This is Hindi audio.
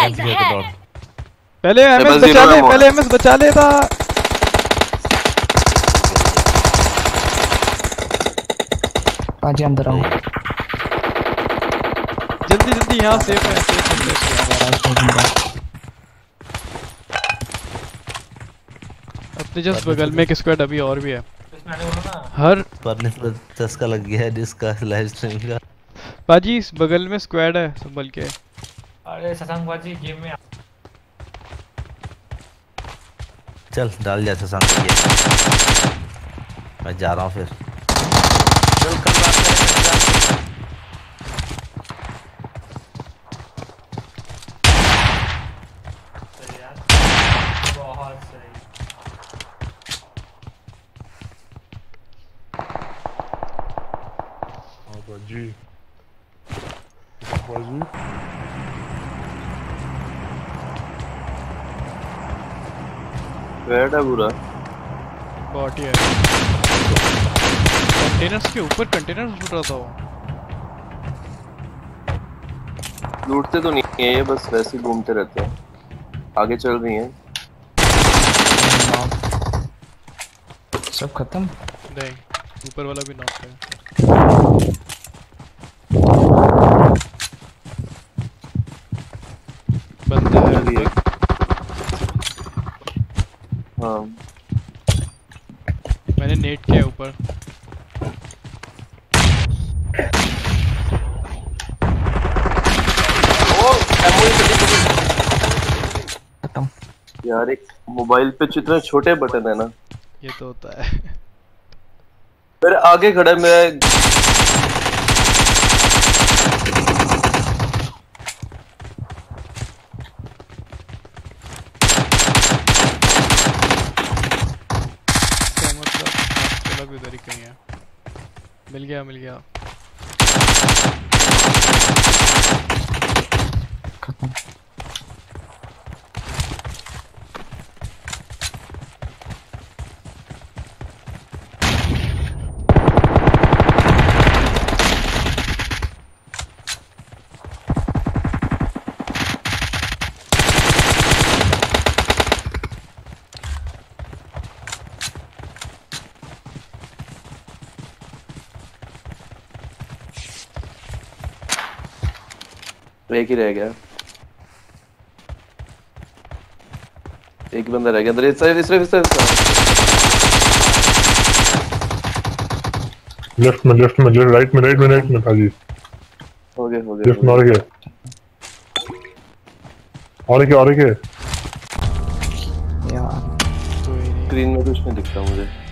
Enemies ahead! पहले एमएस बचा ले, पहले एमएस बचा लेता। पाजी अंदर आओ। जल्दी जल्दी यहाँ सेफ है, सेफ है। अपने जस्ट बगल में एक स्क्वाड अभी और भी है। हर परने पर चस्का लग गया है जिसका लाइव स्ट्रीम का। बाजी इस बगल में स्क्वाड है संभल के। अरे शशांक बाजी गेम में चल डाल जा शशांक ये। मैं जा रहा हूँ फिर। चल कल बात करेंगे। सही यार, बहुत सही। बाजी बाजी रेड है पूरा। बॉट ही है। कंटेनर्स के ऊपर कंटेनर्स उठ रहा था वो। लूटते तो नहीं है ये, बस वैसे ही घूमते रहते हैं। आगे चल रही हैं। सब खत्म? नहीं, ऊपर वाला भी नॉक है। बंदा है। हाँ मैंने नेट किया ऊपर। यार एक मोबाइल पे जितने छोटे बटन है ना, ये तो होता है। मेरे आगे खड़ा है मैं। इधर ही कहीं है। मिल गया मिल गया। खत्म। एक ही रह गया। एक बंदा रह गया अंदर। इस लेफ्ट में राइट में बाजी। हो गए लेफ्ट में और के यार स्क्रीन में कुछ नहीं दिखता मुझे।